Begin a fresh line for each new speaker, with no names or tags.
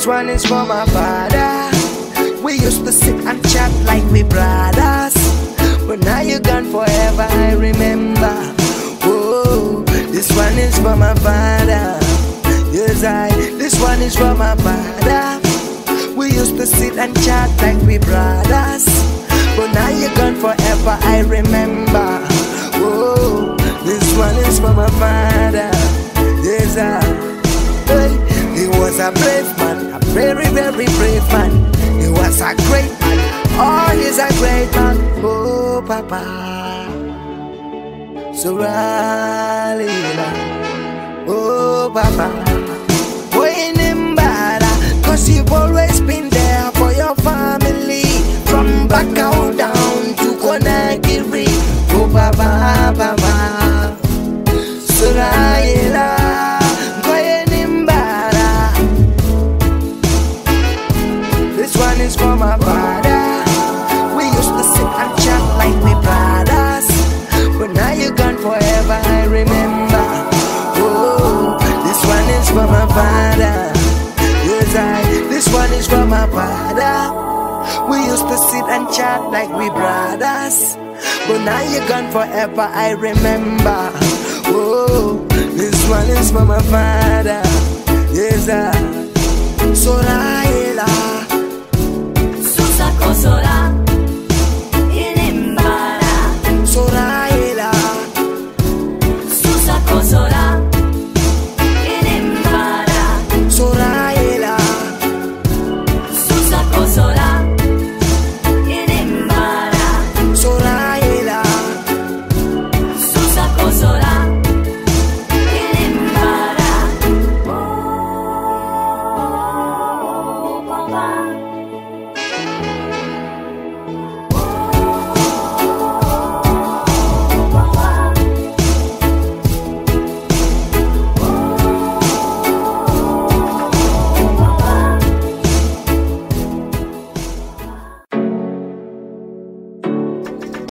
This one is for my father. We used to sit and chat like we brothers, but now you're gone forever, I remember. Oh, this one is for my father. Yes, this one is for my father. We used to sit and chat like we brothers, but now you're gone forever, I remember. Oh, this one is for my father. Yes, hey, he was a brave man, a very, very brave man. He was a great man, oh, he's a great man. Oh, Papa, so Ralila. Oh, Papa, boy, in Mbara, 'cause you've always been there for your family, from Bakau down to Conakry. Oh, Papa, Papa, so Ralila. This one is for my father. We used to sit and chat like we brothers, but now you're gone forever, I remember. Oh, this one is for my father. Yes, this one is for my father. We used to sit and chat like we brothers, but now you're gone forever, I remember. Oh, this one is for my father. Yes,